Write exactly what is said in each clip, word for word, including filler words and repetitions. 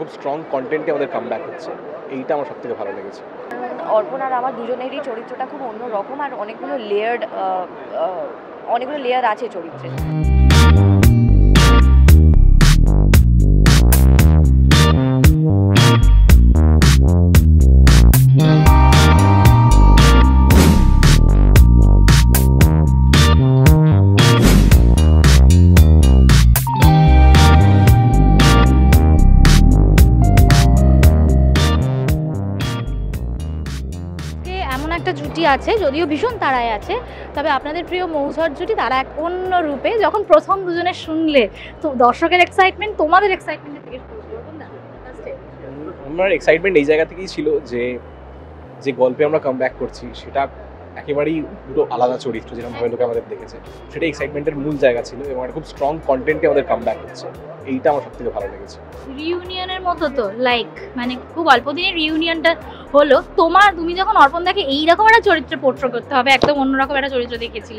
খুব স্ট্রং কন্টেন্টে আমাদের কামব্যাক হচ্ছে, এইটা আমার সবথেকে ভালো লেগেছে। অর্পণ আর আমার দুজনেরই চরিত্রটা খুব অন্যরকম, আর অনেকগুলো লেয়ার্ড অনেকগুলো লেয়ার আছে চরিত্রে। এমন একটা জুটি আছে, যদিও ভীষণ তাড়ায় আছে, তবে আপনাদের প্রিয় মৌঝর জুটি তারা এক অন্য রূপে। যখন প্রথম দুজনে শুনলে তো দর্শকের এক্সাইটমেন্ট, তোমাদের এক্সাইটমেন্টের থেকে শুরু করবো না? আমার এক্সাইটমেন্ট এই জায়গা থেকেই ছিল যে যে গল্পে আমরা কামব্যাক করছি সেটা একেবারেই পুরো আলাদা চরিত্র, যেরকমভাবে লোকে আমাদের দেখেছে, সেটা এক্সাইটমেন্টের মূল জায়গা ছিল এবং একটা খুব স্ট্রং কন্টেন্টে আমাদের কামব্যাক হচ্ছে, এইটা আমার সবথেকে ভালো লেগেছে। রিউনিয়নের মতো তো, লাইক মানে খুব অল্প দিনের রিউনিয়নটা হলো তোমার। তুমি যখন অর্পণদাকে এইরকম একটা চরিত্রে পোর্ট্রে করতে হবে, একদম অন্যরকম একটা চরিত্র দেখিয়েছিলে,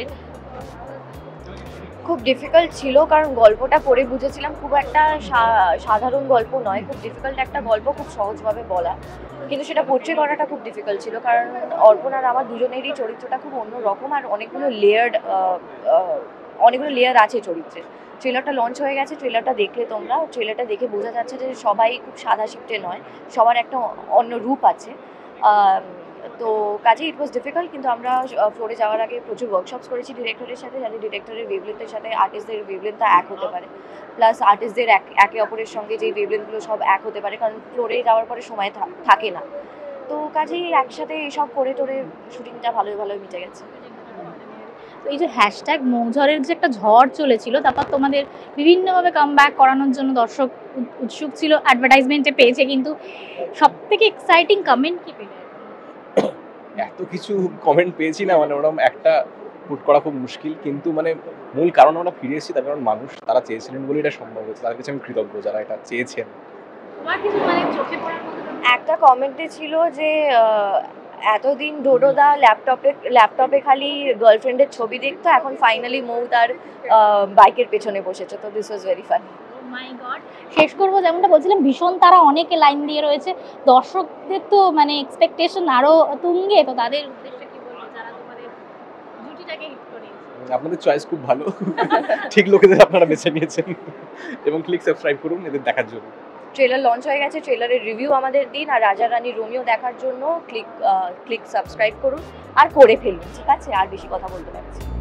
খুব ডিফিকাল্ট ছিল, কারণ গল্পটা পড়ে বুঝেছিলাম খুব একটা সাধারণ গল্প নয়, খুব ডিফিকাল্ট একটা গল্প, খুব সহজভাবে বলা, কিন্তু সেটা পোর্ট্রে করাটা খুব ডিফিকাল্ট ছিল, কারণ অর্পণ আর আমার দুজনেরই চরিত্রটা খুব অন্যরকম, আর অনেকগুলো লেয়ার্ড অনেকগুলো লেয়ার আছে চরিত্রে। ট্রেলারটা লঞ্চ হয়ে গেছে, ট্রেলারটা দেখলে তোমরা, ট্রেলারটা দেখে বোঝা যাচ্ছে যে সবাই খুব সাদা শিফটে নয়, সবার একটা অন্য রূপ আছে। তো কাজে ইট ওয়াজ ডিফিকাল্ট, কিন্তু আমরা ফ্লোরে যাওয়ার আগে প্রচুর ওয়ার্কশপস করেছি ডিরেক্টরের সাথে, যাতে ডিরেক্টরের ওয়েভলেন্থের সাথে আর্টিস্টদের ওয়েভলেন্থটা এক হতে পারে, প্লাস আর্টিস্টদের একে অপরের সঙ্গে যে ওয়েভলেন্থগুলো সব এক হতে পারে, কারণ ফ্লোরে যাওয়ার পরে সময় থাকে না। তো কাজেই একসাথে এসব করে টোরে শুটিংটা ভালোই ভালোই মিটে গেছে। এই যে হ্যাশট্যাগ মৌঝরের যে একটা ঝড় চলেছিল, তারপর তোমাদের বিভিন্নভাবে কামব্যাক করানোর জন্য দর্শক উৎসুক ছিল, অ্যাডভার্টাইজমেন্টে পেয়েছে, কিন্তু সব থেকে এক্সাইটিং কমেন্ট কি পেলে? এত কিছু কমেন্ট পেয়েছি না, মানে ওরকম একটা পুট করা খুব মুশকিল, কিন্তু মানে মূল কারণ আমরা ফিরে এসেছি, তার কারণ মানুষ তারা চেয়েছিলেন বলে এটা সম্ভব হয়েছে, তাদের কাছে আমি কৃতজ্ঞ যারা এটা চেয়েছেন। একটা কমেন্টে ছিল যে এতদিন ডোডোদা ল্যাপটপে ল্যাপটপে খালি গার্লফ্রেন্ডের ছবি দেখতো, এখন ফাইনালি মৌ তার বাইকের পেছনে বসেছে, তো this was very funny. My god, শেষ করবো যেমনটা বলছিলাম, ভীষণ তারা অনেকে লাইন দিয়ে রয়েছে, দর্শকদের তো মানে এক্সপেকটেশন আরো তুঙ্গে, তো তাদের উদ্দেশ্যে কি বলবো যারা তোমাদের জুটিটাকে হিট করেছে? আপনাদের চয়েস খুব ভালো, ঠিক লোকেদের আপনারা বেছে নিয়েছেন, এবং ক্লিক সাবস্ক্রাইব করুন এদের দেখার জন্য। ট্রেলার লঞ্চ হয়ে গেছে, ট্রেলারের রিভিউ আমাদের দিন, আর রাজা রানী রোমিও দেখার জন্য ক্লিক ক্লিক সাবস্ক্রাইব করুন আর করে ফেলুন, ঠিক আছে? আর বেশি কথা বলতে পারছি।